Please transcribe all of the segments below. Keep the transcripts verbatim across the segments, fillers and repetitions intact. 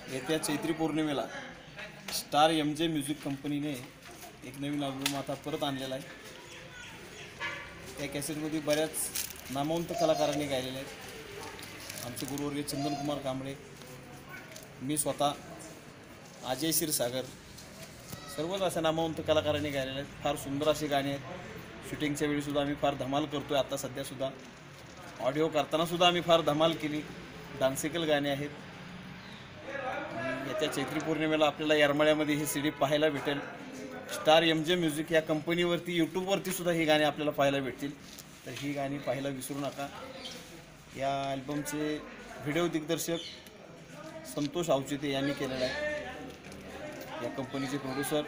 येत्या चैत्री पौर्णिमेला star M जे म्युझिक कंपनीने एक नवीन अल्बम आता परत आणलेला आहे। त्या कॅसेटमध्ये बऱ्याच नामवंत कलाकारांनी गायलेले आहेत। आमचे गुरुवर्य चंदन कुमार कांबळे, मी स्वतः, अजय क्षीरसागर, सर्वच अशा नामवंत कलाकारांनी गायलेले आहेत। फार सुंदर अशी गाणी आहेत। शूटिंगच्या वेळीसुद्धा आम्ही फार धमाल करतो आहे। आता सध्यासुद्धा ऑडिओ करतानासुद्धा आम्ही फार धमाल केली। डान्सिकल गाणी आहेत। येत्या चैत्री पौर्णिमेला आपल्याला येरमाळ्यामध्ये ही सी डी पाहायला भेटेल। स्टार एम जे म्युझिक या कंपनीवरती यूट्यूबवरती सुद्धा ही गाणी आपल्याला पाहायला भेटतील। तर ही गाणी पाहायला विसरू नका। या अल्बमचे व्हिडिओ दिग्दर्शक संतोष आवचिते यांनी केलेला आहे। या कंपनीचे प्रोड्युसर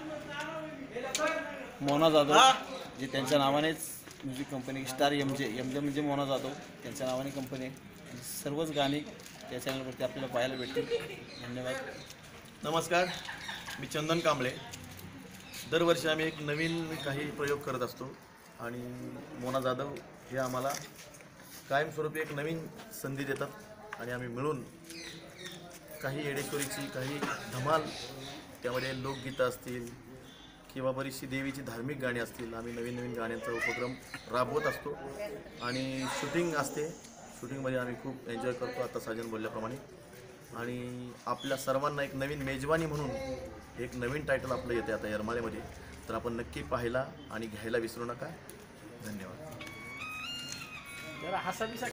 मोना जाधव, जे त्यांच्या नावानेच music company star M J M J म्हणजे मोना जाधव त्यांच्या नावाने कंपनी आहे। सर्वच गाणी त्या चॅनलवरती आपल्याला पाहायला भेटतील। धन्यवाद। नमस्कार, मी चंदन कांबळे। दरवर्षी आम्ही एक नवीन काही प्रयोग करत असतो आणि मोना जाधव हे आम्हाला कायमस्वरूपी एक नवीन संधी देतात आणि आम्ही मिळून काही येडेश्वरीची काही धमाल, त्यामध्ये लोकगीतं असतील किंवा बरीचशी देवीची धार्मिक गाणी असतील, आम्ही नवीन नवीन गाण्यांचा उपक्रम राबवत असतो आणि शूटिंग असते। शूटिंगमध्ये आम्ही खूप एन्जॉय करतो, आता साजन बोलल्याप्रमाणे। आणि आपल्या सर्वांना एक नवीन मेजवानी म्हणून एक नवीन टायटल आपलं येते आता येरमाळ्यामध्ये, तर आपण नक्की पाहायला आणि घ्यायला विसरू नका। धन्यवाद।